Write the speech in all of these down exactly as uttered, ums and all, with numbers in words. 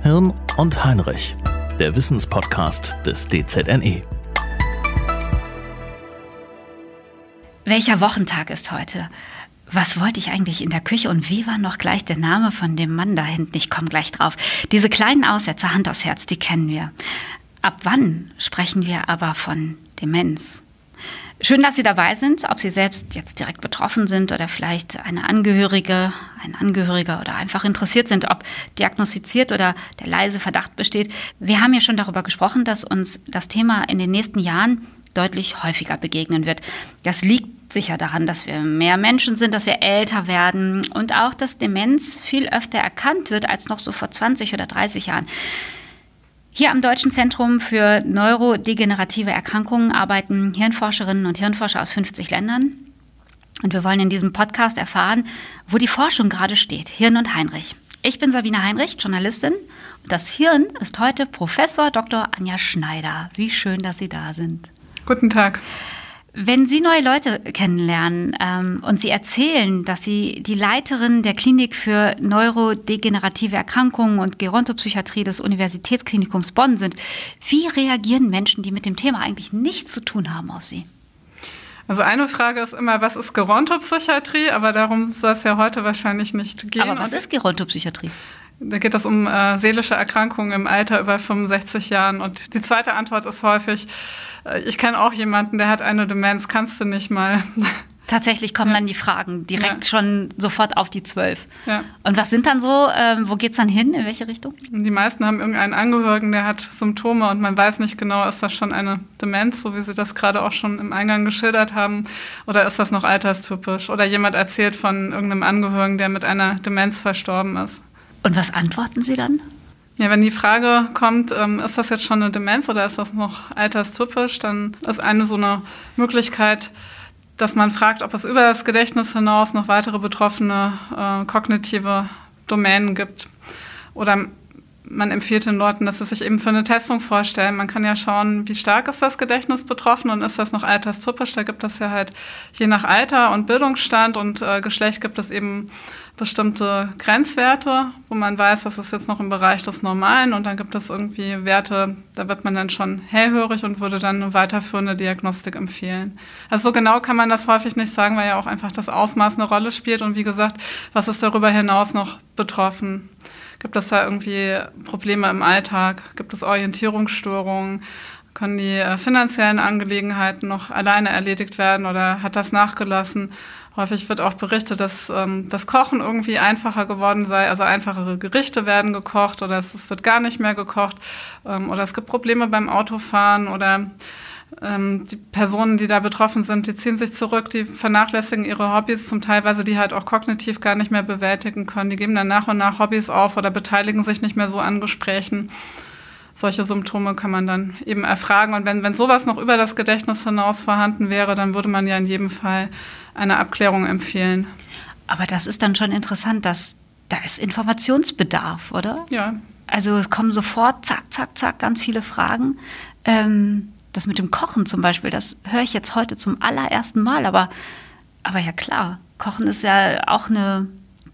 Hirn und Heinrich, der Wissenspodcast des D Z N E. Welcher Wochentag ist heute? Was wollte ich eigentlich in der Küche und wie war noch gleich der Name von dem Mann da hinten? Ich komme gleich drauf. Diese kleinen Aussetzer, Hand aufs Herz, die kennen wir. Ab wann sprechen wir aber von Demenz? Schön, dass Sie dabei sind, ob Sie selbst jetzt direkt betroffen sind oder vielleicht eine Angehörige, ein Angehöriger oder einfach interessiert sind, ob diagnostiziert oder der leise Verdacht besteht. Wir haben ja schon darüber gesprochen, dass uns das Thema in den nächsten Jahren deutlich häufiger begegnen wird. Das liegt sicher daran, dass wir mehr Menschen sind, dass wir älter werden und auch, dass Demenz viel öfter erkannt wird als noch so vor zwanzig oder dreißig Jahren. Hier am Deutschen Zentrum für neurodegenerative Erkrankungen arbeiten Hirnforscherinnen und Hirnforscher aus fünfzig Ländern. Und wir wollen in diesem Podcast erfahren, wo die Forschung gerade steht. Hirn und Heinrich. Ich bin Sabine Heinrich, Journalistin. Und das Hirn ist heute Professor Doktor Anja Schneider. Wie schön, dass Sie da sind. Guten Tag. Wenn Sie neue Leute kennenlernen ähm, und Sie erzählen, dass Sie die Leiterin der Klinik für neurodegenerative Erkrankungen und Gerontopsychiatrie des Universitätsklinikums Bonn sind, wie reagieren Menschen, die mit dem Thema eigentlich nichts zu tun haben, auf Sie? Also eine Frage ist immer, was ist Gerontopsychiatrie? Aber darum soll es ja heute wahrscheinlich nicht gehen. Aber was ist Gerontopsychiatrie? Da geht es um äh, seelische Erkrankungen im Alter über fünfundsechzig Jahren. Und die zweite Antwort ist häufig, äh, ich kenne auch jemanden, der hat eine Demenz, kannst du nicht mal. Tatsächlich kommen ja dann die Fragen direkt ja. schon sofort auf die zwölf. Ja. Und was sind dann so, ähm, wo geht es dann hin, in welche Richtung? Die meisten haben irgendeinen Angehörigen, der hat Symptome und man weiß nicht genau, ist das schon eine Demenz, so wie Sie das gerade auch schon im Eingang geschildert haben, oder ist das noch alterstypisch? Oder jemand erzählt von irgendeinem Angehörigen, der mit einer Demenz verstorben ist. Und was antworten Sie dann? Ja, wenn die Frage kommt, ähm, ist das jetzt schon eine Demenz oder ist das noch alterstypisch, dann ist eine so eine Möglichkeit, dass man fragt, ob es über das Gedächtnis hinaus noch weitere betroffene äh, kognitive Domänen gibt. Oder man empfiehlt den Leuten, dass sie sich eben für eine Testung vorstellen. Man kann ja schauen, wie stark ist das Gedächtnis betroffen und ist das noch alterstypisch. Da gibt es ja halt je nach Alter und Bildungsstand und äh, Geschlecht gibt es eben bestimmte Grenzwerte, wo man weiß, das ist jetzt noch im Bereich des Normalen und dann gibt es irgendwie Werte, da wird man dann schon hellhörig und würde dann eine weiterführende Diagnostik empfehlen. Also so genau kann man das häufig nicht sagen, weil ja auch einfach das Ausmaß eine Rolle spielt und wie gesagt, was ist darüber hinaus noch betroffen? Gibt es da irgendwie Probleme im Alltag? Gibt es Orientierungsstörungen? Können die äh, finanziellen Angelegenheiten noch alleine erledigt werden oder hat das nachgelassen? Häufig wird auch berichtet, dass ähm, das Kochen irgendwie einfacher geworden sei, also einfachere Gerichte werden gekocht oder es, es wird gar nicht mehr gekocht ähm, oder es gibt Probleme beim Autofahren oder ähm, die Personen, die da betroffen sind, die ziehen sich zurück, die vernachlässigen ihre Hobbys, zum Teil, weil sie die halt auch kognitiv gar nicht mehr bewältigen können. Die geben dann nach und nach Hobbys auf oder beteiligen sich nicht mehr so an Gesprächen. Solche Symptome kann man dann eben erfragen. Und wenn, wenn sowas noch über das Gedächtnis hinaus vorhanden wäre, dann würde man ja in jedem Fall eine Abklärung empfehlen. Aber das ist dann schon interessant, dass da ist Informationsbedarf, oder? Ja. Also es kommen sofort, zack, zack, zack, ganz viele Fragen. Ähm, das mit dem Kochen zum Beispiel, das höre ich jetzt heute zum allerersten Mal. Aber, aber ja klar, Kochen ist ja auch eine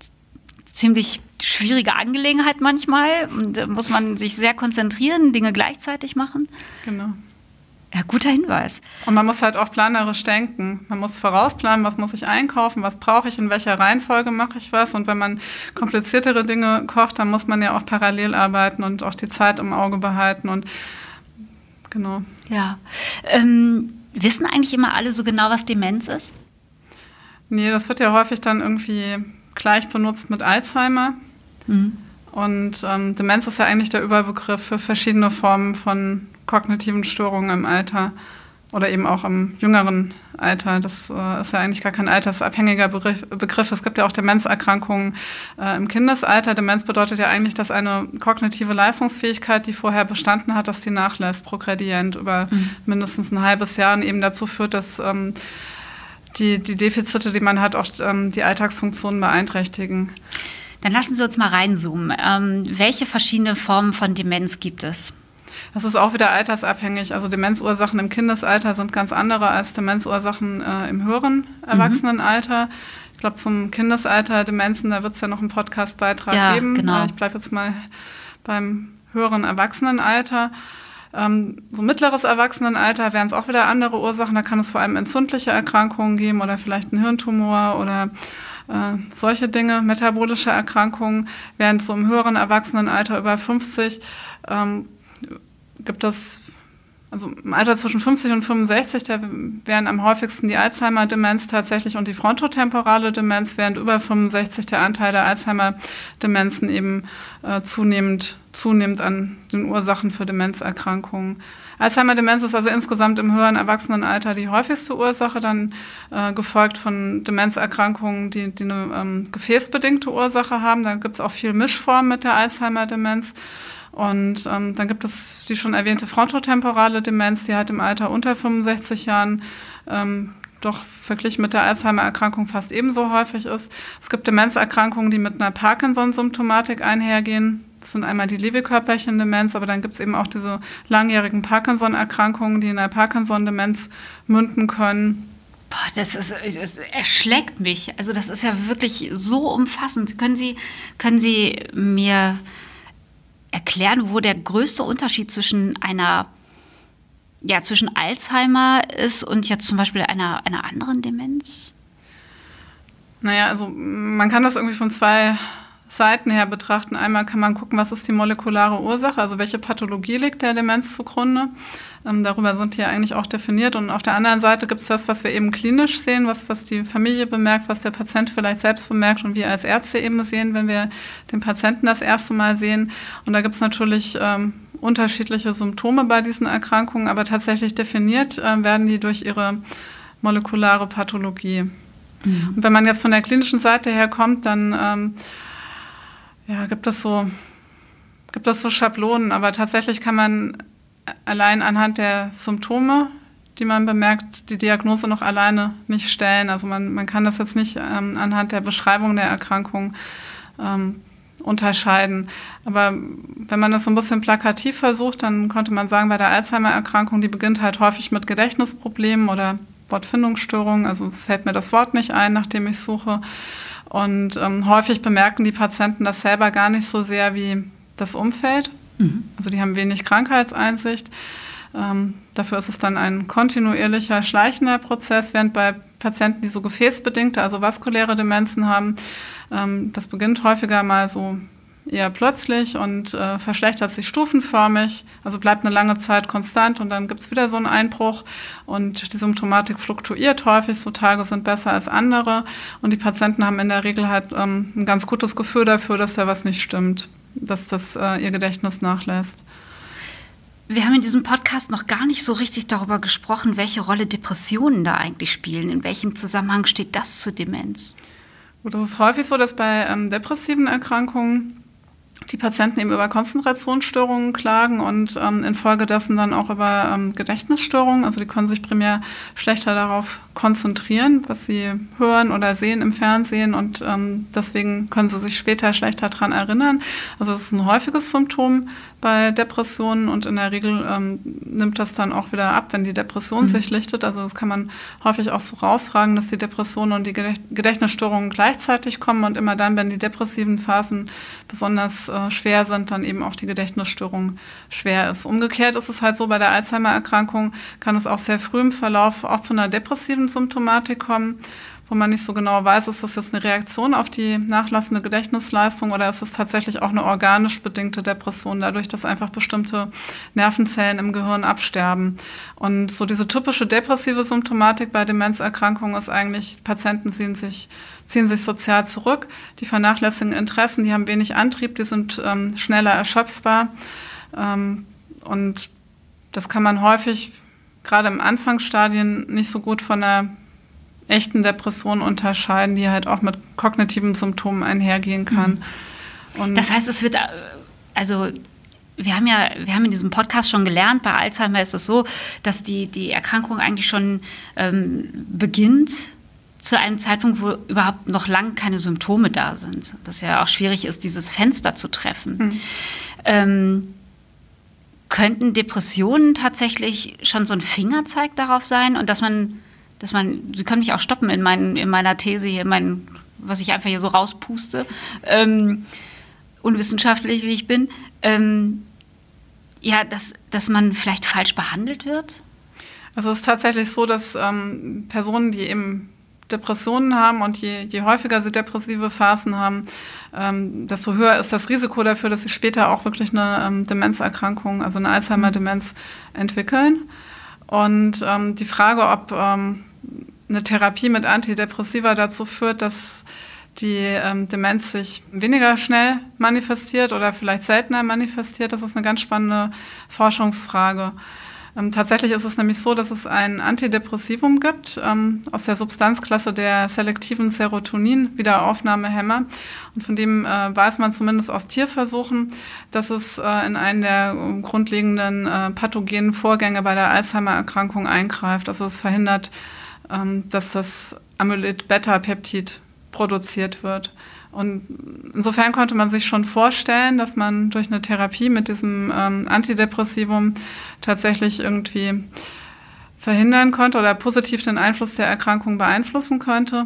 ziemlich schwierige Angelegenheit manchmal. Und da muss man sich sehr konzentrieren, Dinge gleichzeitig machen. Genau. Ja, guter Hinweis. Und man muss halt auch planerisch denken. Man muss vorausplanen, was muss ich einkaufen, was brauche ich, in welcher Reihenfolge mache ich was. Und wenn man kompliziertere Dinge kocht, dann muss man ja auch parallel arbeiten und auch die Zeit im Auge behalten. Und genau. Ja. Ähm, wissen eigentlich immer alle so genau, was Demenz ist? Nee, das wird ja häufig dann irgendwie gleich benutzt mit Alzheimer. Mhm. Und ähm, Demenz ist ja eigentlich der Überbegriff für verschiedene Formen von kognitiven Störungen im Alter oder eben auch im jüngeren Alter. Das äh, ist ja eigentlich gar kein altersabhängiger Begriff. Begriff. Es gibt ja auch Demenzerkrankungen äh, im Kindesalter. Demenz bedeutet ja eigentlich, dass eine kognitive Leistungsfähigkeit, die vorher bestanden hat, dass die nachlässt, progredient über mhm. mindestens ein halbes Jahr und eben dazu führt, dass ähm, die, die Defizite, die man hat, auch ähm, die Alltagsfunktionen beeinträchtigen. Dann lassen Sie uns mal reinzoomen. Ähm, welche verschiedene Formen von Demenz gibt es? Das ist auch wieder altersabhängig. Also Demenzursachen im Kindesalter sind ganz andere als Demenzursachen äh, im höheren Erwachsenenalter. Mhm. Ich glaube, zum Kindesalter Demenzen, da wird es ja noch einen Podcastbeitrag ja, geben. Genau. Ich bleibe jetzt mal beim höheren Erwachsenenalter. Ähm, so mittleres Erwachsenenalter wären es auch wieder andere Ursachen. Da kann es vor allem entzündliche Erkrankungen geben oder vielleicht einen Hirntumor oder äh, solche Dinge, metabolische Erkrankungen. Während so im höheren Erwachsenenalter über fünfzig ähm, gibt es, also im Alter zwischen fünfzig und fünfundsechzig, da wären am häufigsten die Alzheimer-Demenz tatsächlich und die frontotemporale Demenz, während über fünfundsechzig der Anteil der Alzheimer-Demenzen eben äh, zunehmend, zunehmend an den Ursachen für Demenzerkrankungen. Alzheimer-Demenz ist also insgesamt im höheren Erwachsenenalter die häufigste Ursache, dann äh, gefolgt von Demenzerkrankungen, die, die eine ähm, gefäßbedingte Ursache haben. Da gibt es auch viel Mischformen mit der Alzheimer-Demenz. Und ähm, dann gibt es die schon erwähnte frontotemporale Demenz, die halt im Alter unter fünfundsechzig Jahren ähm, doch verglichen mit der Alzheimer-Erkrankung fast ebenso häufig ist. Es gibt Demenzerkrankungen, die mit einer Parkinson-Symptomatik einhergehen. Das sind einmal die Lewy-Körperchen-Demenz, aber dann gibt es eben auch diese langjährigen Parkinson-Erkrankungen, die in der Parkinson-Demenz münden können. Boah, das ist, das erschlägt mich. Also das ist ja wirklich so umfassend. Können Sie, können Sie mir erklären, wo der größte Unterschied zwischen einer, ja, zwischen Alzheimer ist und jetzt zum Beispiel einer, einer anderen Demenz? Naja, also man kann das irgendwie von zwei Seiten her betrachten. Einmal kann man gucken, was ist die molekulare Ursache, also welche Pathologie liegt der Demenz zugrunde. Ähm, darüber sind die ja eigentlich auch definiert. Und auf der anderen Seite gibt es das, was wir eben klinisch sehen, was, was die Familie bemerkt, was der Patient vielleicht selbst bemerkt und wir als Ärzte eben sehen, wenn wir den Patienten das erste Mal sehen. Und da gibt es natürlich ähm, unterschiedliche Symptome bei diesen Erkrankungen, aber tatsächlich definiert äh, werden die durch ihre molekulare Pathologie. Mhm. Und wenn man jetzt von der klinischen Seite her kommt, dann ähm, ja, gibt es so, gibt es so Schablonen, aber tatsächlich kann man allein anhand der Symptome, die man bemerkt, die Diagnose noch alleine nicht stellen. Also man, man kann das jetzt nicht ähm, anhand der Beschreibung der Erkrankung ähm, unterscheiden. Aber wenn man das so ein bisschen plakativ versucht, dann könnte man sagen, bei der Alzheimer-Erkrankung, die beginnt halt häufig mit Gedächtnisproblemen oder Wortfindungsstörungen. Also es fällt mir das Wort nicht ein, nachdem ich suche. Und ähm, häufig bemerken die Patienten das selber gar nicht so sehr wie das Umfeld. Mhm. Also die haben wenig Krankheitseinsicht. Ähm, dafür ist es dann ein kontinuierlicher, schleichender Prozess, während bei Patienten, die so gefäßbedingte, also vaskuläre Demenzen haben, ähm, das beginnt häufiger mal so eher plötzlich und äh, verschlechtert sich stufenförmig, also bleibt eine lange Zeit konstant und dann gibt es wieder so einen Einbruch und die Symptomatik fluktuiert häufig, so Tage sind besser als andere und die Patienten haben in der Regel halt ähm, ein ganz gutes Gefühl dafür, dass da was nicht stimmt, dass das äh, ihr Gedächtnis nachlässt. Wir haben in diesem Podcast noch gar nicht so richtig darüber gesprochen, welche Rolle Depressionen da eigentlich spielen. In welchem Zusammenhang steht das zur Demenz? Gut, das ist häufig so, dass bei ähm, depressiven Erkrankungen die Patienten eben über Konzentrationsstörungen klagen und ähm, infolgedessen dann auch über ähm, Gedächtnisstörungen. Also die können sich primär schlechter darauf konzentrieren, was sie hören oder sehen im Fernsehen und ähm, deswegen können sie sich später schlechter daran erinnern. Also das ist ein häufiges Symptom bei Depressionen und in der Regel ähm, nimmt das dann auch wieder ab, wenn die Depression mhm. sich lichtet. Also das kann man häufig auch so rausfragen, dass die Depressionen und die Gedächtnisstörungen gleichzeitig kommen und immer dann, wenn die depressiven Phasen besonders äh, schwer sind, dann eben auch die Gedächtnisstörung schwer ist. Umgekehrt ist es halt so, bei der Alzheimer-Erkrankung kann es auch sehr früh im Verlauf auch zu einer depressiven Symptomatik kommen, wo man nicht so genau weiß, ist das jetzt eine Reaktion auf die nachlassende Gedächtnisleistung oder ist es tatsächlich auch eine organisch bedingte Depression, dadurch, dass einfach bestimmte Nervenzellen im Gehirn absterben. Und so diese typische depressive Symptomatik bei Demenzerkrankungen ist eigentlich, Patienten ziehen sich, ziehen sich sozial zurück, die vernachlässigen Interessen, die haben wenig Antrieb, die sind ähm, schneller erschöpfbar. Ähm, und das kann man häufig gerade im Anfangsstadien nicht so gut von einer echten Depression unterscheiden, die halt auch mit kognitiven Symptomen einhergehen kann. Und das heißt, es wird, also wir haben ja, wir haben in diesem Podcast schon gelernt, bei Alzheimer ist es so, dass die, die Erkrankung eigentlich schon ähm, beginnt zu einem Zeitpunkt, wo überhaupt noch lang keine Symptome da sind. Das ja auch schwierig ist, dieses Fenster zu treffen. Mhm. Ähm, könnten Depressionen tatsächlich schon so ein Fingerzeig darauf sein und dass man dass man, Sie können mich auch stoppen in, mein, in meiner These hier, in mein, was ich einfach hier so rauspuste. Ähm, unwissenschaftlich wie ich bin, ähm, ja, dass, dass man vielleicht falsch behandelt wird? Also es ist tatsächlich so, dass ähm, Personen, die eben Depressionen haben und je, je häufiger sie depressive Phasen haben, ähm, desto höher ist das Risiko dafür, dass sie später auch wirklich eine ähm, Demenzerkrankung, also eine Alzheimer-Demenz entwickeln. Und ähm, die Frage, ob ähm, eine Therapie mit Antidepressiva dazu führt, dass die ähm, Demenz sich weniger schnell manifestiert oder vielleicht seltener manifestiert, das ist eine ganz spannende Forschungsfrage. Ähm, tatsächlich ist es nämlich so, dass es ein Antidepressivum gibt ähm, aus der Substanzklasse der selektiven Serotonin-Wiederaufnahmehämmer. Und von dem äh, weiß man zumindest aus Tierversuchen, dass es äh, in einen der äh, grundlegenden äh, pathogenen Vorgänge bei der Alzheimer-Erkrankung eingreift. Also es verhindert, ähm, dass das Amyloid-Beta-Peptid produziert wird. Und insofern konnte man sich schon vorstellen, dass man durch eine Therapie mit diesem ähm, Antidepressivum tatsächlich irgendwie verhindern konnte oder positiv den Einfluss der Erkrankung beeinflussen könnte.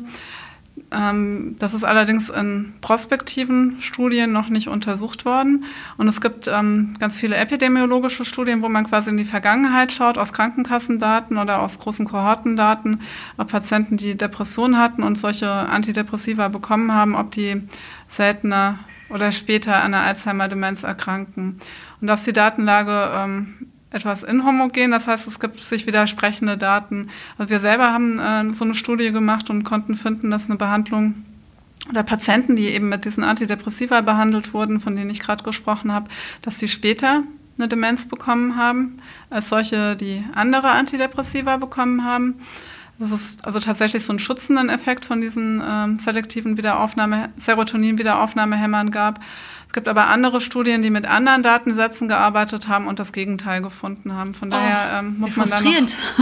Ähm, das ist allerdings in prospektiven Studien noch nicht untersucht worden. Und es gibt ähm, ganz viele epidemiologische Studien, wo man quasi in die Vergangenheit schaut, aus Krankenkassendaten oder aus großen Kohortendaten, ob Patienten, die Depressionen hatten und solche Antidepressiva bekommen haben, ob die seltener oder später an einer Alzheimer-Demenz erkranken. Und da ist die Datenlage ähm, etwas inhomogen, das heißt, es gibt sich widersprechende Daten. Also wir selber haben äh, so eine Studie gemacht und konnten finden, dass eine Behandlung oder Patienten, die eben mit diesen Antidepressiva behandelt wurden, von denen ich gerade gesprochen habe, dass sie später eine Demenz bekommen haben, als solche, die andere Antidepressiva bekommen haben. Das ist also tatsächlich so einen schützenden Effekt von diesen ähm, selektiven Wiederaufnahme, Serotonin-Wiederaufnahmehämmern gab. Es gibt aber andere Studien, die mit anderen Datensätzen gearbeitet haben und das Gegenteil gefunden haben. Von oh, daher ähm, muss, man da noch,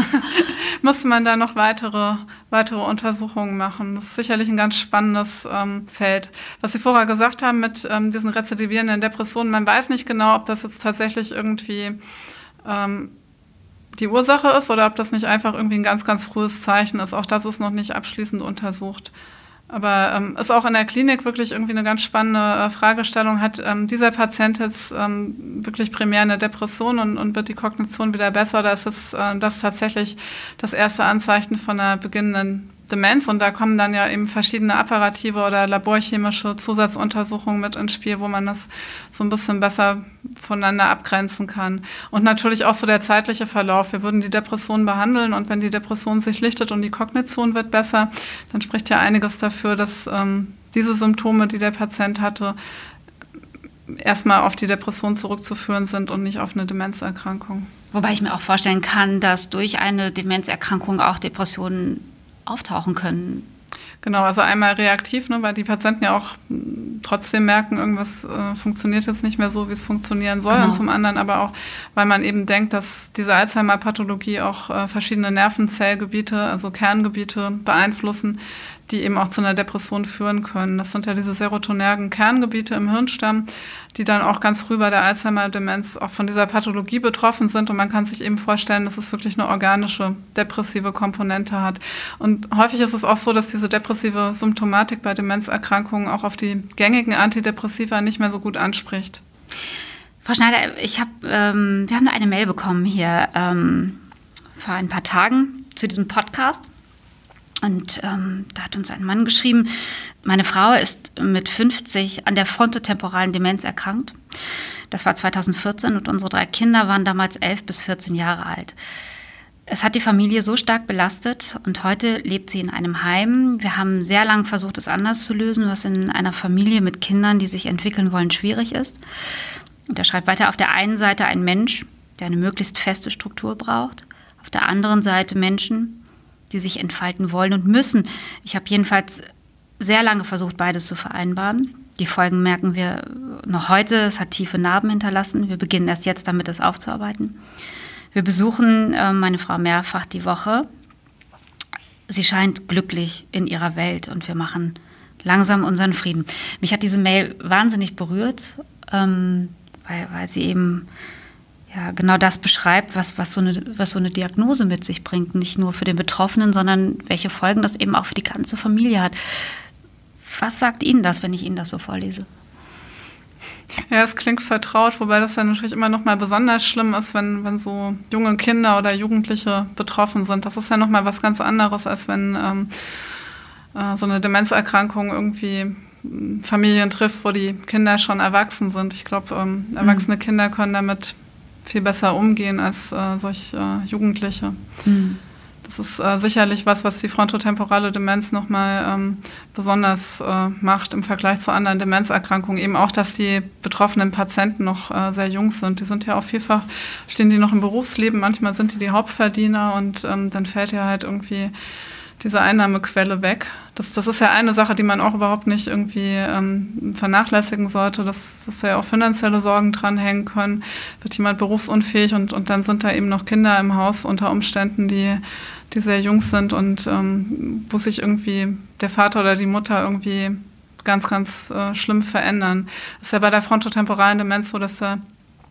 muss man da noch weitere, weitere Untersuchungen machen. Das ist sicherlich ein ganz spannendes ähm, Feld. Was Sie vorher gesagt haben mit ähm, diesen rezidivierenden Depressionen, man weiß nicht genau, ob das jetzt tatsächlich irgendwie ähm, die Ursache ist oder ob das nicht einfach irgendwie ein ganz, ganz frühes Zeichen ist. Auch das ist noch nicht abschließend untersucht. Aber ähm, ist auch in der Klinik wirklich irgendwie eine ganz spannende äh, Fragestellung. Hat ähm, dieser Patient jetzt ähm, wirklich primär eine Depression und, und wird die Kognition wieder besser? Oder ist es, äh, das tatsächlich das erste Anzeichen von einer beginnenden Demenz? Und da kommen dann ja eben verschiedene apparative oder laborchemische Zusatzuntersuchungen mit ins Spiel, wo man das so ein bisschen besser voneinander abgrenzen kann. Und natürlich auch so der zeitliche Verlauf. Wir würden die Depression behandeln und wenn die Depression sich lichtet und die Kognition wird besser, dann spricht ja einiges dafür, dass ähm, diese Symptome, die der Patient hatte, erstmal auf die Depression zurückzuführen sind und nicht auf eine Demenzerkrankung. Wobei ich mir auch vorstellen kann, dass durch eine Demenzerkrankung auch Depressionen auftauchen können. Genau, also einmal reaktiv, ne, weil die Patienten ja auch trotzdem merken, irgendwas äh, funktioniert jetzt nicht mehr so, wie es funktionieren soll. Genau. Und zum anderen aber auch, weil man eben denkt, dass diese Alzheimer-Pathologie auch äh, verschiedene Nervenzellgebiete, also Kerngebiete beeinflussen, die eben auch zu einer Depression führen können. Das sind ja diese serotonergen Kerngebiete im Hirnstamm, die dann auch ganz früh bei der Alzheimer-Demenz auch von dieser Pathologie betroffen sind. Und man kann sich eben vorstellen, dass es wirklich eine organische, depressive Komponente hat. Und häufig ist es auch so, dass diese depressive Symptomatik bei Demenzerkrankungen auch auf die gängigen Antidepressiva nicht mehr so gut anspricht. Frau Schneider, ich hab, ähm, wir haben eine Mail bekommen hier ähm, vor ein paar Tagen zu diesem Podcast. Und ähm, da hat uns ein Mann geschrieben, meine Frau ist mit fünfzig an der frontotemporalen Demenz erkrankt. Das war zweitausendvierzehn und unsere drei Kinder waren damals elf bis vierzehn Jahre alt. Es hat die Familie so stark belastet und heute lebt sie in einem Heim. Wir haben sehr lange versucht, es anders zu lösen, was in einer Familie mit Kindern, die sich entwickeln wollen, schwierig ist. Und er schreibt weiter, auf der einen Seite ein Mensch, der eine möglichst feste Struktur braucht, auf der anderen Seite Menschen, die sich entfalten wollen und müssen. Ich habe jedenfalls sehr lange versucht, beides zu vereinbaren. Die Folgen merken wir noch heute. Es hat tiefe Narben hinterlassen. Wir beginnen erst jetzt damit, es aufzuarbeiten. Wir besuchen äh, meine Frau mehrfach die Woche. Sie scheint glücklich in ihrer Welt und wir machen langsam unseren Frieden. Mich hat diese Mail wahnsinnig berührt, ähm, weil, weil sie eben ja, genau das beschreibt, was, was, so eine, was so eine Diagnose mit sich bringt. Nicht nur für den Betroffenen, sondern welche Folgen das eben auch für die ganze Familie hat. Was sagt Ihnen das, wenn ich Ihnen das so vorlese? Ja, es klingt vertraut, wobei das dann natürlich immer noch mal besonders schlimm ist, wenn, wenn so junge Kinder oder Jugendliche betroffen sind. Das ist ja noch mal was ganz anderes, als wenn ähm, äh, so eine Demenzerkrankung irgendwie Familien trifft, wo die Kinder schon erwachsen sind. Ich glaube, ähm, erwachsene mhm. Kinder können damit viel besser umgehen als äh, solch äh, Jugendliche. Mhm. Das ist äh, sicherlich was, was die frontotemporale Demenz nochmal ähm, besonders äh, macht im Vergleich zu anderen Demenzerkrankungen. Eben auch, dass die betroffenen Patienten noch äh, sehr jung sind. Die sind ja auch vielfach, stehen die noch im Berufsleben, manchmal sind die die Hauptverdiener und ähm, dann fällt ja halt irgendwie diese Einnahmequelle weg. Das, das ist ja eine Sache, die man auch überhaupt nicht irgendwie ähm, vernachlässigen sollte, dass, dass da ja auch finanzielle Sorgen dranhängen können. Wird jemand berufsunfähig und, und dann sind da eben noch Kinder im Haus unter Umständen, die, die sehr jung sind und ähm, wo sich irgendwie der Vater oder die Mutter irgendwie ganz, ganz äh, schlimm verändern. Das ist ja bei der frontotemporalen Demenz so, dass da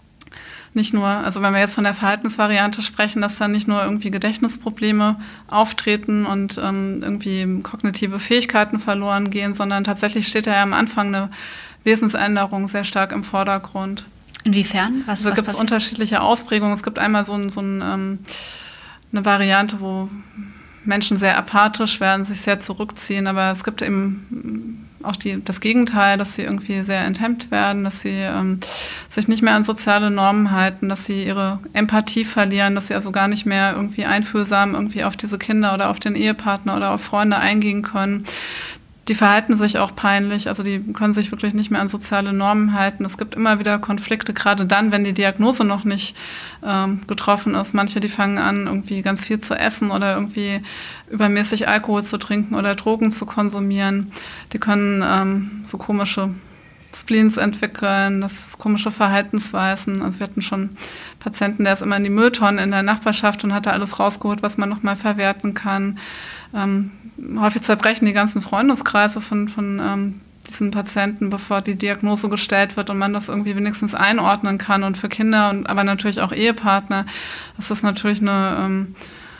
nicht nur, also wenn wir jetzt von der Verhaltensvariante sprechen, dass dann nicht nur irgendwie Gedächtnisprobleme auftreten und ähm, irgendwie kognitive Fähigkeiten verloren gehen, sondern tatsächlich steht da ja am Anfang eine Wesensänderung sehr stark im Vordergrund. Inwiefern? Was, also was gibt es unterschiedliche Ausprägungen. Es gibt einmal so, ein, so ein, ähm, eine Variante, wo Menschen sehr apathisch werden, sich sehr zurückziehen, aber es gibt eben auch die, das Gegenteil, dass sie irgendwie sehr enthemmt werden, dass sie ähm, sich nicht mehr an soziale Normen halten, dass sie ihre Empathie verlieren, dass sie also gar nicht mehr irgendwie einfühlsam irgendwie auf diese Kinder oder auf den Ehepartner oder auf Freunde eingehen können. Die verhalten sich auch peinlich, also die können sich wirklich nicht mehr an soziale Normen halten. Es gibt immer wieder Konflikte, gerade dann, wenn die Diagnose noch nicht ähm, getroffen ist. Manche, die fangen an, irgendwie ganz viel zu essen oder irgendwie übermäßig Alkohol zu trinken oder Drogen zu konsumieren. Die können ähm, so komische Spleens entwickeln, das ist komische Verhaltensweisen. Also wir hatten schon Patienten, der ist immer in die Mülltonnen in der Nachbarschaft und hat da alles rausgeholt, was man nochmal verwerten kann. Ähm, häufig zerbrechen die ganzen Freundeskreise von, von ähm, diesen Patienten, bevor die Diagnose gestellt wird und man das irgendwie wenigstens einordnen kann. Und für Kinder, und aber natürlich auch Ehepartner, ist das natürlich eine ähm,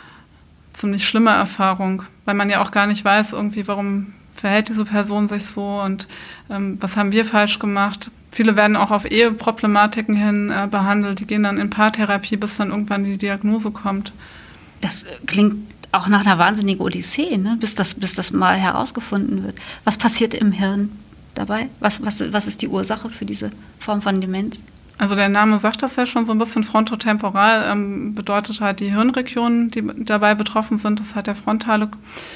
ziemlich schlimme Erfahrung, weil man ja auch gar nicht weiß, irgendwie, warum verhält diese Person sich so und ähm, was haben wir falsch gemacht. Viele werden auch auf Eheproblematiken hin äh, behandelt, die gehen dann in Paartherapie, bis dann irgendwann die Diagnose kommt. Das klingt auch nach einer wahnsinnigen Odyssee, ne? bis, das, bis das mal herausgefunden wird. Was passiert im Hirn dabei? Was, was, was ist die Ursache für diese Form von Demenz? Also der Name sagt das ja schon so ein bisschen, frontotemporal ähm, bedeutet halt die Hirnregionen, die dabei betroffen sind. Das ist halt der frontale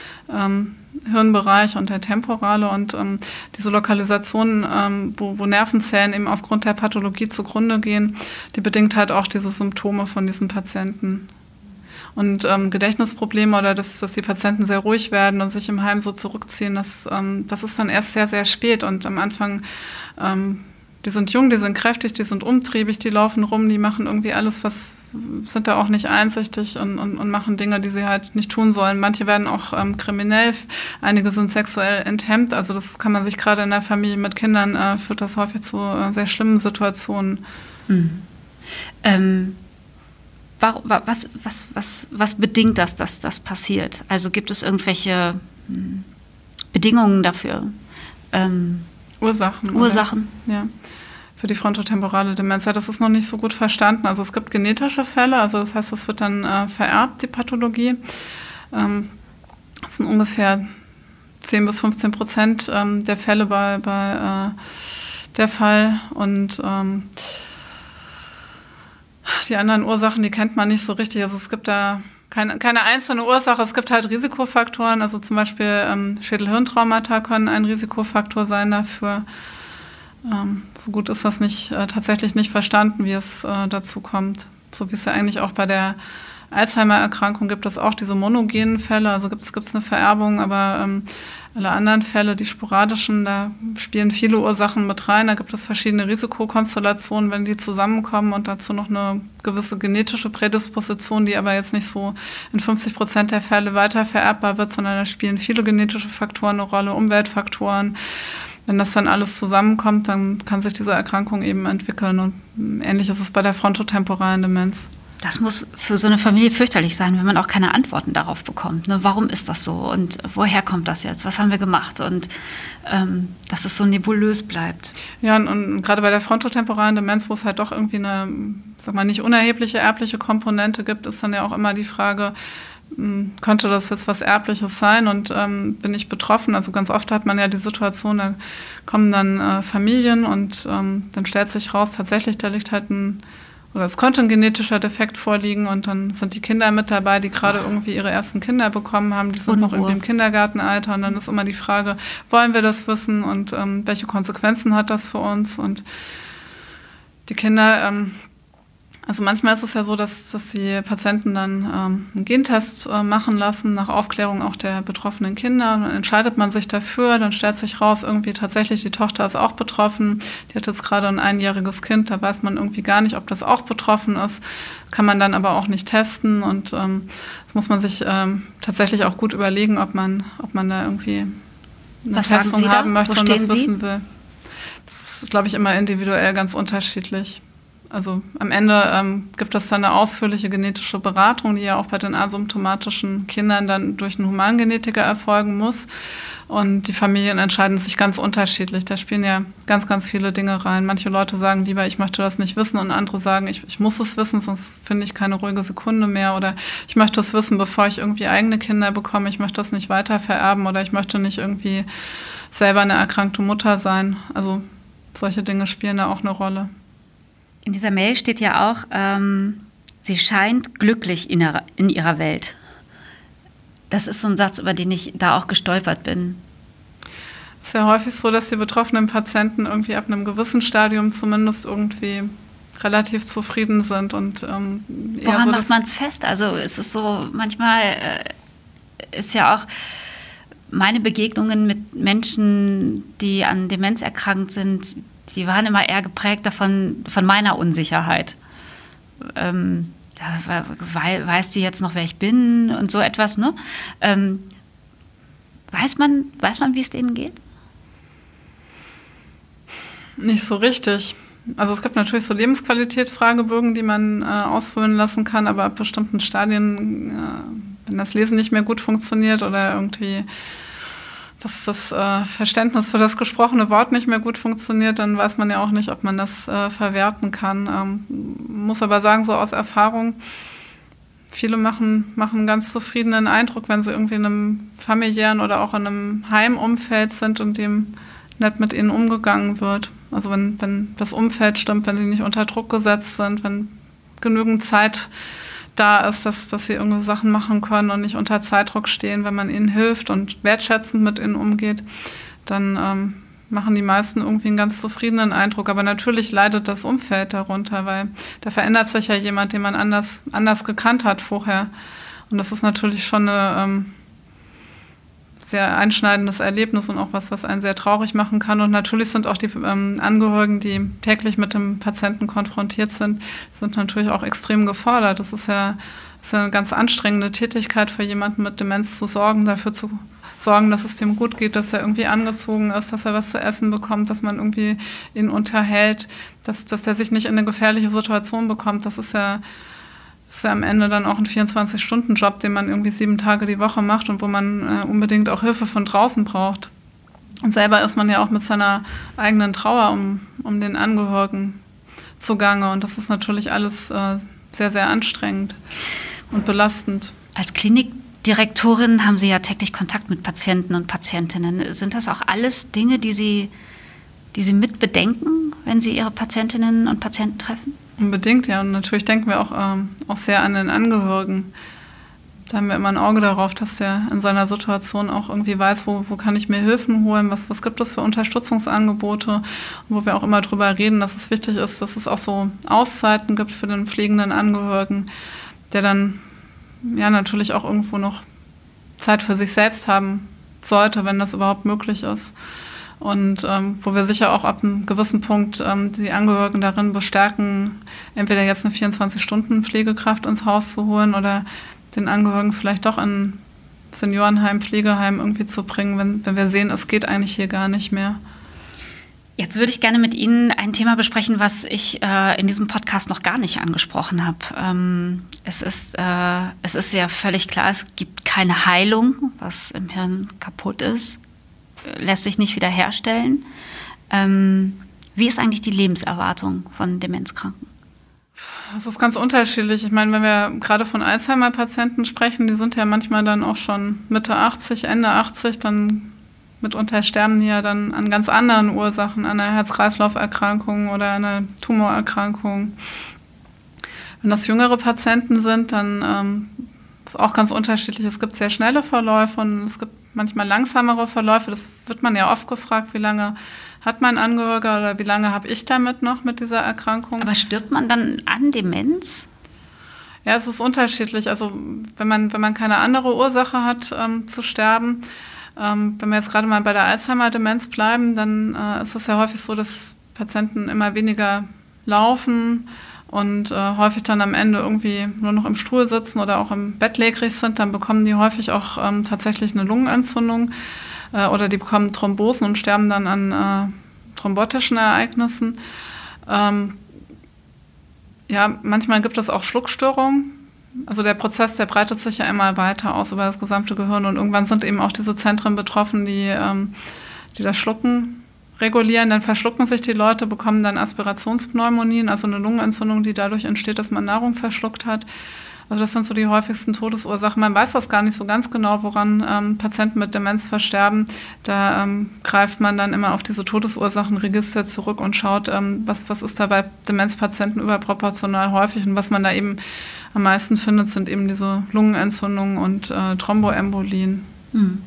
ähm, Hirnbereich und der temporale. Und ähm, diese Lokalisation, ähm, wo, wo Nervenzellen eben aufgrund der Pathologie zugrunde gehen, die bedingt halt auch diese Symptome von diesen Patienten. Und ähm, Gedächtnisprobleme oder dass, dass die Patienten sehr ruhig werden und sich im Heim so zurückziehen, das, ähm, das ist dann erst sehr, sehr spät. Und am Anfang, ähm, die sind jung, die sind kräftig, die sind umtriebig, die laufen rum, die machen irgendwie alles, was sind da auch nicht einsichtig und, und, und machen Dinge, die sie halt nicht tun sollen. Manche werden auch ähm, kriminell, einige sind sexuell enthemmt. Also das kann man sich gerade in der Familie mit Kindern, äh, führt das häufig zu äh, sehr schlimmen Situationen. Mhm. Ähm Was, was, was, was bedingt das, dass das passiert? Also gibt es irgendwelche hm, Bedingungen dafür? Ähm, Ursachen. Ursachen. Oder? Ja. Für die frontotemporale Demenz. Ja, das ist noch nicht so gut verstanden. Also es gibt genetische Fälle, also das heißt, es wird dann äh, vererbt, die Pathologie. Ähm, das sind ungefähr zehn bis fünfzehn Prozent ähm, der Fälle bei, bei äh, der Fall. Und ähm, die anderen Ursachen, die kennt man nicht so richtig. Also es gibt da keine, keine einzelne Ursache. Es gibt halt Risikofaktoren. Also zum Beispiel ähm, Schädel-Hirntraumata können ein Risikofaktor sein dafür. Ähm, so gut ist das nicht äh, tatsächlich nicht verstanden, wie es äh, dazu kommt. So wie es ja eigentlich auch bei der Alzheimer-Erkrankung gibt es auch diese monogenen Fälle. Also gibt es eine Vererbung, aber ähm, alle anderen Fälle, die sporadischen, da spielen viele Ursachen mit rein. Da gibt es verschiedene Risikokonstellationen, wenn die zusammenkommen und dazu noch eine gewisse genetische Prädisposition, die aber jetzt nicht so in fünfzig Prozent der Fälle weiter vererbbar wird, sondern da spielen viele genetische Faktoren eine Rolle, Umweltfaktoren. Wenn das dann alles zusammenkommt, dann kann sich diese Erkrankung eben entwickeln. Und ähnlich ist es bei der frontotemporalen Demenz. Das muss für so eine Familie fürchterlich sein, wenn man auch keine Antworten darauf bekommt. Ne? Warum ist das so und woher kommt das jetzt? Was haben wir gemacht? Und ähm, dass es so nebulös bleibt. Ja, und, und gerade bei der frontotemporalen Demenz, wo es halt doch irgendwie eine, sag mal, nicht unerhebliche erbliche Komponente gibt, ist dann ja auch immer die Frage, mh, könnte das jetzt was Erbliches sein und ähm, bin ich betroffen? Also ganz oft hat man ja die Situation, da kommen dann äh, Familien und ähm, dann stellt sich raus, tatsächlich, da liegt halt ein oder es könnte ein genetischer Defekt vorliegen und dann sind die Kinder mit dabei, die gerade irgendwie ihre ersten Kinder bekommen haben, die sind Unruhe. Noch irgendwie im Kindergartenalter und dann ist immer die Frage, wollen wir das wissen und ähm, welche Konsequenzen hat das für uns? Und die Kinder, ähm, also manchmal ist es ja so, dass, dass die Patienten dann ähm, einen Gentest äh, machen lassen, nach Aufklärung auch der betroffenen Kinder. Dann entscheidet man sich dafür, dann stellt sich raus, irgendwie tatsächlich, die Tochter ist auch betroffen. Die hat jetzt gerade ein einjähriges Kind, da weiß man irgendwie gar nicht, ob das auch betroffen ist. Kann man dann aber auch nicht testen. Und ähm, das muss man sich ähm, tatsächlich auch gut überlegen, ob man, ob man da irgendwie eine Was Testung sagen Sie haben da? möchte Wo und das stehen wissen Sie? will. Das ist, glaube ich, immer individuell ganz unterschiedlich. Also am Ende ähm, gibt es dann eine ausführliche genetische Beratung, die ja auch bei den asymptomatischen Kindern dann durch einen Humangenetiker erfolgen muss. Und die Familien entscheiden sich ganz unterschiedlich. Da spielen ja ganz, ganz viele Dinge rein. Manche Leute sagen lieber, ich möchte das nicht wissen und andere sagen, ich, ich muss es wissen, sonst finde ich keine ruhige Sekunde mehr. Oder ich möchte es wissen, bevor ich irgendwie eigene Kinder bekomme. Ich möchte das nicht weiter vererben oder ich möchte nicht irgendwie selber eine erkrankte Mutter sein. Also solche Dinge spielen da auch eine Rolle. In dieser Mail steht ja auch, ähm, sie scheint glücklich in ihrer, in ihrer Welt. Das ist so ein Satz, über den ich da auch gestolpert bin. Es ist ja häufig so, dass die betroffenen Patienten irgendwie ab einem gewissen Stadium zumindest irgendwie relativ zufrieden sind. Und, ähm, woran so, macht man es fest? Also es ist so, manchmal äh, ist ja auch meine Begegnungen mit Menschen, die an Demenz erkrankt sind, die waren immer eher geprägt davon, von meiner Unsicherheit. Ähm, ja, weiß die jetzt noch, wer ich bin und so etwas, ne? Ähm, weiß man, weiß man, wie es denen geht? Nicht so richtig. Also es gibt natürlich so Lebensqualität-Fragebögen, die man äh, ausfüllen lassen kann, aber ab bestimmten Stadien, äh, wenn das Lesen nicht mehr gut funktioniert oder irgendwie dass das äh, Verständnis für das gesprochene Wort nicht mehr gut funktioniert, dann weiß man ja auch nicht, ob man das äh, verwerten kann. Ähm, muss aber sagen, so aus Erfahrung, viele machen, machen einen ganz zufriedenen Eindruck, wenn sie irgendwie in einem familiären oder auch in einem Heimumfeld sind, in dem nett mit ihnen umgegangen wird. Also wenn, wenn das Umfeld stimmt, wenn sie nicht unter Druck gesetzt sind, wenn genügend Zeit da ist, dass, dass sie irgendwie Sachen machen können und nicht unter Zeitdruck stehen, wenn man ihnen hilft und wertschätzend mit ihnen umgeht, dann ähm, machen die meisten irgendwie einen ganz zufriedenen Eindruck. Aber natürlich leidet das Umfeld darunter, weil da verändert sich ja jemand, den man anders, anders gekannt hat vorher. Und das ist natürlich schon eine ähm, sehr einschneidendes Erlebnis und auch was, was einen sehr traurig machen kann. Und natürlich sind auch die ähm, Angehörigen, die täglich mit dem Patienten konfrontiert sind, sind natürlich auch extrem gefordert. Das ist ja, das ist ja eine ganz anstrengende Tätigkeit für jemanden mit Demenz zu sorgen, dafür zu sorgen, dass es dem gut geht, dass er irgendwie angezogen ist, dass er was zu essen bekommt, dass man irgendwie ihn unterhält, dass, dass er sich nicht in eine gefährliche Situation bekommt. Das ist ja Das ist ja am Ende dann auch ein vierundzwanzig-Stunden-Job, den man irgendwie sieben Tage die Woche macht und wo man äh, unbedingt auch Hilfe von draußen braucht. Und selber ist man ja auch mit seiner eigenen Trauer um, um den Angehörigen zugange. Und das ist natürlich alles äh, sehr, sehr anstrengend und belastend. Als Klinikdirektorin haben Sie ja täglich Kontakt mit Patienten und Patientinnen. Sind das auch alles Dinge, die Sie, die Sie mit bedenken, wenn Sie Ihre Patientinnen und Patienten treffen? Unbedingt, ja. Und natürlich denken wir auch, ähm, auch sehr an den Angehörigen. Da haben wir immer ein Auge darauf, dass der in seiner Situation auch irgendwie weiß, wo, wo kann ich mir Hilfen holen, was, was gibt es für Unterstützungsangebote, und wo wir auch immer drüber reden, dass es wichtig ist, dass es auch so Auszeiten gibt für den pflegenden Angehörigen, der dann ja natürlich auch irgendwo noch Zeit für sich selbst haben sollte, wenn das überhaupt möglich ist. Und ähm, wo wir sicher auch ab einem gewissen Punkt ähm, die Angehörigen darin bestärken, entweder jetzt eine vierundzwanzig-Stunden-Pflegekraft ins Haus zu holen oder den Angehörigen vielleicht doch in Seniorenheim, Pflegeheim irgendwie zu bringen, wenn, wenn wir sehen, es geht eigentlich hier gar nicht mehr. Jetzt würde ich gerne mit Ihnen ein Thema besprechen, was ich äh, in diesem Podcast noch gar nicht angesprochen habe. Ähm, es ist, äh, es ist ja völlig klar, es gibt keine Heilung, was im Hirn kaputt ist, lässt sich nicht wiederherstellen. Ähm, wie ist eigentlich die Lebenserwartung von Demenzkranken? Das ist ganz unterschiedlich. Ich meine, wenn wir gerade von Alzheimer-Patienten sprechen, die sind ja manchmal dann auch schon Mitte achtzig, Ende achtzig, dann mitunter sterben die ja dann an ganz anderen Ursachen, an einer Herz-Kreislauf-Erkrankung oder einer Tumorerkrankung. Wenn das jüngere Patienten sind, dann ähm, ist auch ganz unterschiedlich. Es gibt sehr schnelle Verläufe und es gibt manchmal langsamere Verläufe. Das wird man ja oft gefragt, wie lange hat mein Angehöriger oder wie lange habe ich damit noch mit dieser Erkrankung. Aber stirbt man dann an Demenz? Ja, es ist unterschiedlich. Also wenn man, wenn man keine andere Ursache hat, ähm, zu sterben, Ähm, wenn wir jetzt gerade mal bei der Alzheimer-Demenz bleiben, dann äh, ist es ja häufig so, dass Patienten immer weniger laufen und äh, häufig dann am Ende irgendwie nur noch im Stuhl sitzen oder auch im Bett lägerig sind. Dann bekommen die häufig auch ähm, tatsächlich eine Lungenentzündung äh, oder die bekommen Thrombosen und sterben dann an äh, thrombotischen Ereignissen. Ähm, ja, manchmal gibt es auch Schluckstörungen. Also der Prozess, der breitet sich ja immer weiter aus über das gesamte Gehirn und irgendwann sind eben auch diese Zentren betroffen, die, ähm, die das Schlucken regulieren. Dann verschlucken sich die Leute, bekommen dann Aspirationspneumonien, also eine Lungenentzündung, die dadurch entsteht, dass man Nahrung verschluckt hat. Also das sind so die häufigsten Todesursachen. Man weiß das gar nicht so ganz genau, woran ähm, Patienten mit Demenz versterben. Da ähm, greift man dann immer auf diese Todesursachenregister zurück und schaut, ähm, was, was ist da bei Demenzpatienten überproportional häufig. Und was man da eben am meisten findet, sind eben diese Lungenentzündungen und äh, Thromboembolien. Hm.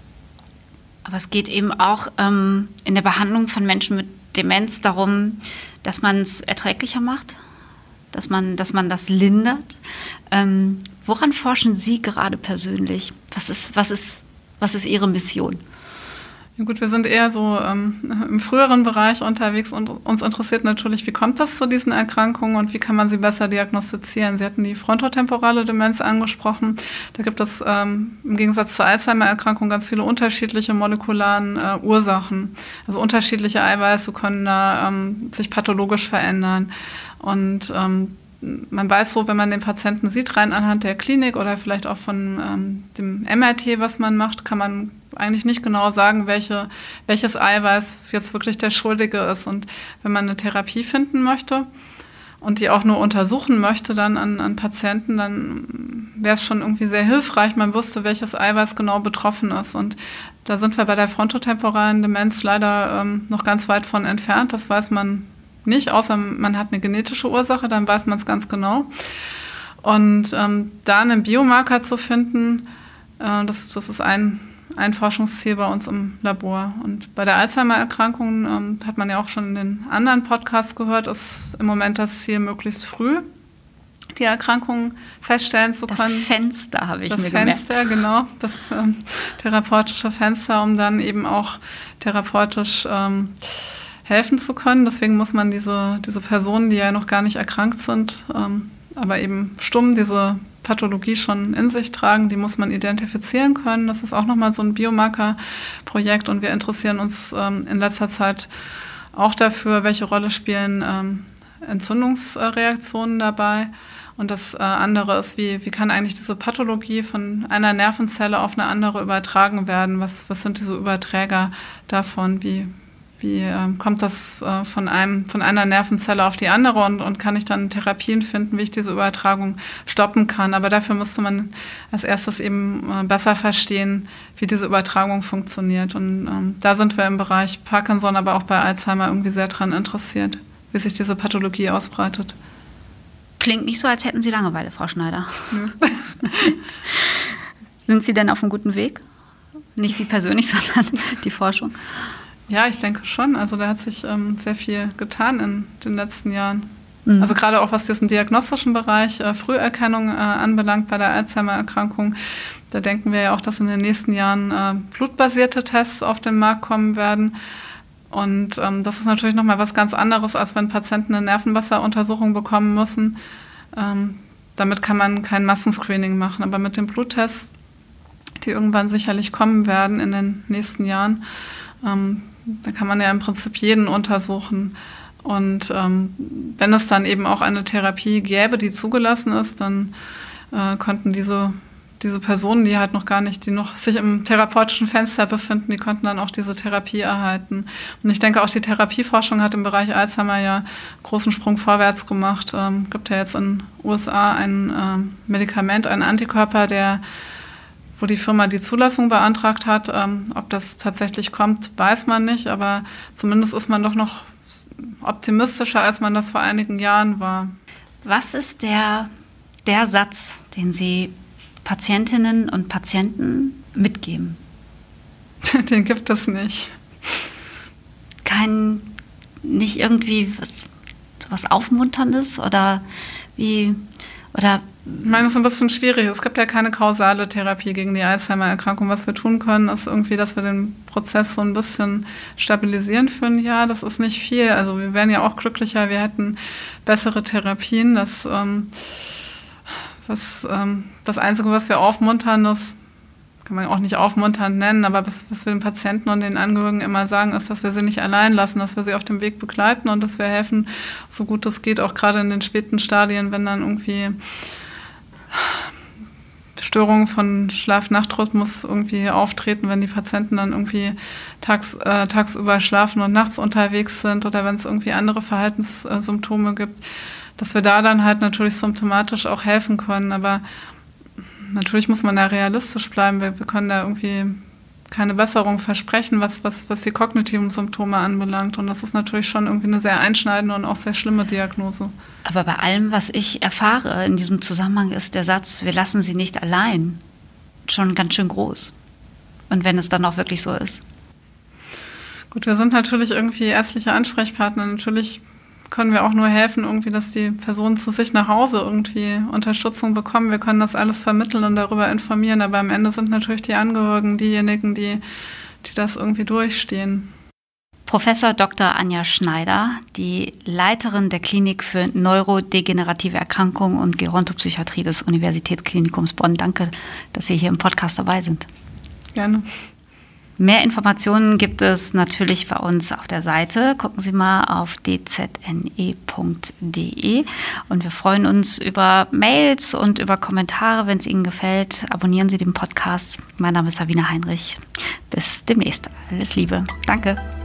Aber es geht eben auch ähm, in der Behandlung von Menschen mit Demenz darum, dass man es erträglicher macht, dass man, dass man das lindert. Ähm, woran forschen Sie gerade persönlich? Was ist, was ist, was ist Ihre Mission? Ja gut, wir sind eher so ähm, im früheren Bereich unterwegs und uns interessiert natürlich, wie kommt das zu diesen Erkrankungen und wie kann man sie besser diagnostizieren. Sie hatten die frontotemporale Demenz angesprochen. Da gibt es ähm, im Gegensatz zur Alzheimer-Erkrankung ganz viele unterschiedliche molekularen äh, Ursachen. Also unterschiedliche Eiweiße können da ähm, sich pathologisch verändern. Und ähm, man weiß so, wenn man den Patienten sieht, rein anhand der Klinik oder vielleicht auch von ähm, dem M R T, was man macht, kann man eigentlich nicht genau sagen, welche, welches Eiweiß jetzt wirklich der Schuldige ist. Und wenn man eine Therapie finden möchte und die auch nur untersuchen möchte dann an, an Patienten, dann wäre es schon irgendwie sehr hilfreich, man wüsste, welches Eiweiß genau betroffen ist. Und da sind wir bei der frontotemporalen Demenz leider ähm, noch ganz weit von entfernt. Das weiß man nicht, außer man hat eine genetische Ursache, dann weiß man es ganz genau. Und ähm, da einen Biomarker zu finden, äh, das, das ist ein, ein Forschungsziel bei uns im Labor. Und bei der Alzheimer-Erkrankung ähm, hat man ja auch schon in den anderen Podcasts gehört, ist im Moment das Ziel, möglichst früh die Erkrankung feststellen zu können. Das Fenster habe ich das mir Fenster, gemerkt. genau, das ähm, therapeutische Fenster, um dann eben auch therapeutisch ähm, helfen zu können. Deswegen muss man diese, diese Personen, die ja noch gar nicht erkrankt sind, ähm, aber eben stumm diese Pathologie schon in sich tragen, die muss man identifizieren können. Das ist auch nochmal so ein Biomarker-Projekt und wir interessieren uns ähm, in letzter Zeit auch dafür, welche Rolle spielen ähm, Entzündungsreaktionen dabei. Und das äh, andere ist, wie, wie kann eigentlich diese Pathologie von einer Nervenzelle auf eine andere übertragen werden? Was, was sind diese Überträger davon? Wie Wie äh, kommt das äh, von, einem, von einer Nervenzelle auf die andere und, und kann ich dann Therapien finden, wie ich diese Übertragung stoppen kann. Aber dafür müsste man als erstes eben äh, besser verstehen, wie diese Übertragung funktioniert. Und ähm, da sind wir im Bereich Parkinson, aber auch bei Alzheimer irgendwie sehr dran interessiert, wie sich diese Pathologie ausbreitet. Klingt nicht so, als hätten Sie Langeweile, Frau Schneider. Ja. Sind Sie denn auf einem guten Weg? Nicht Sie persönlich, sondern die Forschung? Ja, ich denke schon. Also da hat sich ähm, sehr viel getan in den letzten Jahren. Mhm. Also gerade auch was diesen diagnostischen Bereich äh, Früherkennung äh, anbelangt bei der Alzheimer-Erkrankung. Da denken wir ja auch, dass in den nächsten Jahren äh, blutbasierte Tests auf den Markt kommen werden. Und ähm, das ist natürlich nochmal was ganz anderes, als wenn Patienten eine Nervenwasseruntersuchung bekommen müssen. Ähm, damit kann man kein Massenscreening machen. Aber mit den Bluttests, die irgendwann sicherlich kommen werden in den nächsten Jahren, ähm, da kann man ja im Prinzip jeden untersuchen. Und ähm, wenn es dann eben auch eine Therapie gäbe, die zugelassen ist, dann äh, konnten diese, diese Personen, die halt noch gar nicht, die noch sich im therapeutischen Fenster befinden, die konnten dann auch diese Therapie erhalten. Und ich denke, auch die Therapieforschung hat im Bereich Alzheimer ja großen Sprung vorwärts gemacht. Ähm, es gibt ja jetzt in den U S A ein äh, Medikament, einen Antikörper, der wo die Firma die Zulassung beantragt hat. Ähm, ob das tatsächlich kommt, weiß man nicht, aber zumindest ist man doch noch optimistischer, als man das vor einigen Jahren war. Was ist der, der Satz, den Sie Patientinnen und Patienten mitgeben? Den gibt es nicht. Kein, nicht irgendwie was, was Aufmunterndes oder wie, oder... Ich meine, es ist ein bisschen schwierig. Es gibt ja keine kausale Therapie gegen die Alzheimer-Erkrankung. Was wir tun können, ist irgendwie, dass wir den Prozess so ein bisschen stabilisieren für ein Jahr. Das ist nicht viel. Also wir wären ja auch glücklicher, wir hätten bessere Therapien. Das, ähm, was, ähm, das Einzige, was wir aufmuntern, das kann man auch nicht aufmunternd nennen, aber was, was wir den Patienten und den Angehörigen immer sagen, ist, dass wir sie nicht allein lassen, dass wir sie auf dem Weg begleiten und dass wir helfen, so gut es geht, auch gerade in den späten Stadien, wenn dann irgendwie Störungen von Schlaf-Nacht-Rhythmus irgendwie auftreten, wenn die Patienten dann irgendwie tags, äh, tagsüber schlafen und nachts unterwegs sind oder wenn es irgendwie andere Verhaltenssymptome gibt, dass wir da dann halt natürlich symptomatisch auch helfen können. Aber natürlich muss man da realistisch bleiben. Wir, wir können da irgendwie keine Besserung versprechen, was, was, was die kognitiven Symptome anbelangt. Und das ist natürlich schon irgendwie eine sehr einschneidende und auch sehr schlimme Diagnose. Aber bei allem, was ich erfahre in diesem Zusammenhang, ist der Satz, wir lassen sie nicht allein, schon ganz schön groß. Und wenn es dann auch wirklich so ist. Gut, wir sind natürlich irgendwie ärztliche Ansprechpartner. Natürlich können wir auch nur helfen, irgendwie, dass die Personen zu sich nach Hause irgendwie Unterstützung bekommen. Wir können das alles vermitteln und darüber informieren, aber am Ende sind natürlich die Angehörigen diejenigen, die, die das irgendwie durchstehen. Professor Doktor Anja Schneider, die Leiterin der Klinik für neurodegenerative Erkrankungen und Gerontopsychiatrie des Universitätsklinikums Bonn. Danke, dass Sie hier im Podcast dabei sind. Gerne. Mehr Informationen gibt es natürlich bei uns auf der Seite. Gucken Sie mal auf d z n e punkt d e. Und wir freuen uns über Mails und über Kommentare, wenn es Ihnen gefällt. Abonnieren Sie den Podcast. Mein Name ist Sabine Heinrich. Bis demnächst. Alles Liebe. Danke.